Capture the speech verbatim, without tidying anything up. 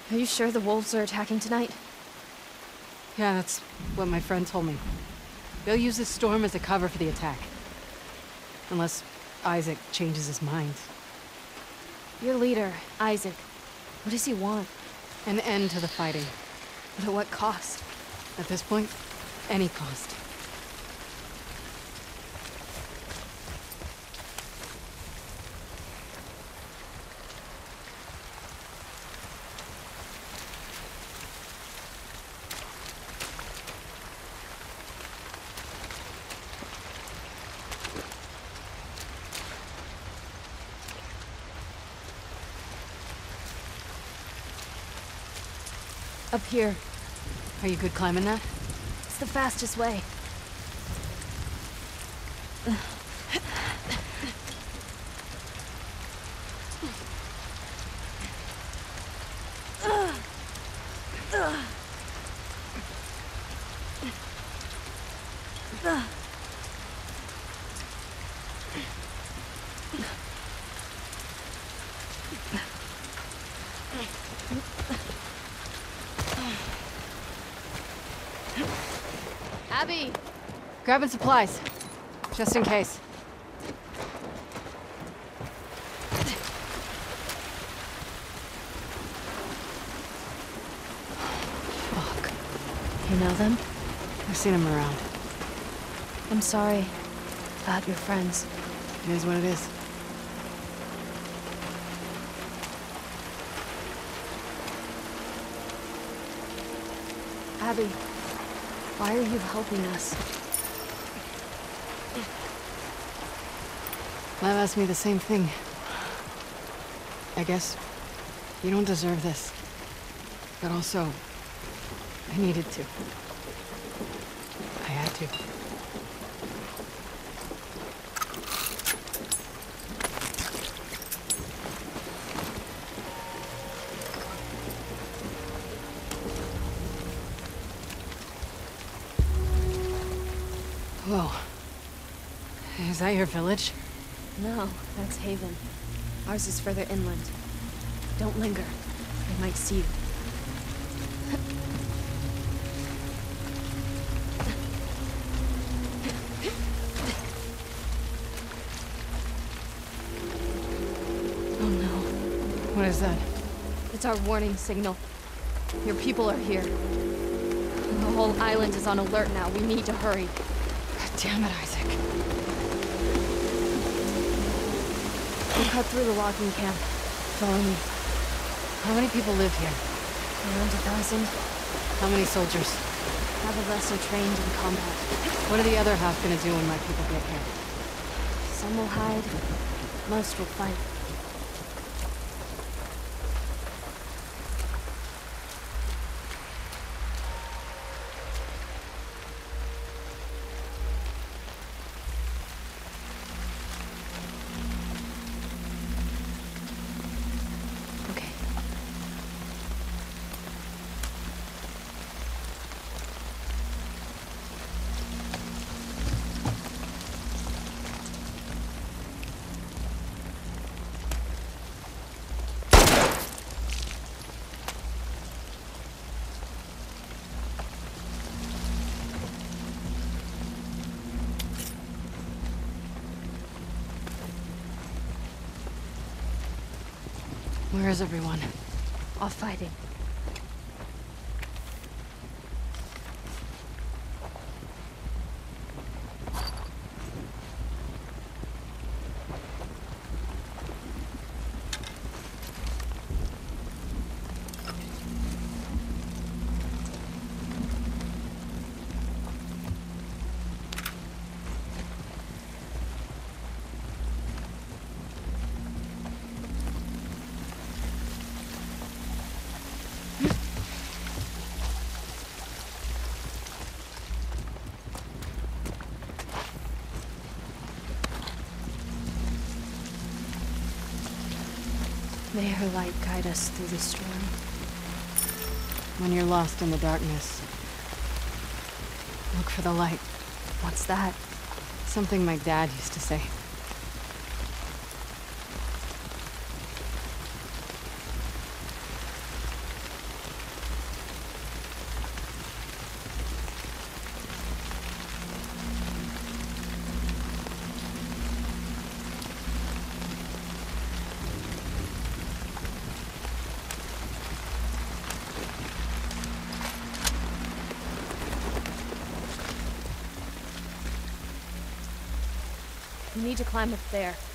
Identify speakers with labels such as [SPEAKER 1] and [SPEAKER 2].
[SPEAKER 1] Are you sure the wolves are attacking tonight?
[SPEAKER 2] Yeah, that's what my friend told me. They'll use this storm as a cover for the attack. Unless Isaac changes his mind.
[SPEAKER 1] Your leader, Isaac. What does he want?
[SPEAKER 2] An end to the fighting.
[SPEAKER 1] But at what cost?
[SPEAKER 2] At this point, any cost.
[SPEAKER 1] Up here.
[SPEAKER 2] Are you good climbing that?
[SPEAKER 1] It's the fastest way. Abby!
[SPEAKER 2] Grabbing supplies. Just in case. Fuck.
[SPEAKER 1] You know them?
[SPEAKER 2] I've seen them around.
[SPEAKER 1] I'm sorry about your friends.
[SPEAKER 2] It is what it is.
[SPEAKER 1] Abby, why are you helping us?
[SPEAKER 2] Lev asked me the same thing. I guess you don't deserve this. But also, I needed to. I had to. Whoa. Is that your village?
[SPEAKER 1] No, that's Haven. Ours is further inland. Don't linger. They might see you. Oh no.
[SPEAKER 2] What is that?
[SPEAKER 1] It's our warning signal. Your people are here. The whole island is on alert now. We need to hurry.
[SPEAKER 2] God damn it, Isaac.
[SPEAKER 1] We'll cut through the logging camp. Follow me.
[SPEAKER 2] How many people live here?
[SPEAKER 1] Around a thousand.
[SPEAKER 2] How many soldiers?
[SPEAKER 1] Half of us are trained in combat.
[SPEAKER 2] What are the other half gonna do when my people get here?
[SPEAKER 1] Some will hide. Most will fight. Okay.
[SPEAKER 2] Where is everyone?
[SPEAKER 1] Off fighting. May her light guide us through the storm.
[SPEAKER 2] When you're lost in the darkness, look for the light.
[SPEAKER 1] What's that?
[SPEAKER 2] Something my dad used to say.
[SPEAKER 1] We need to climb up there.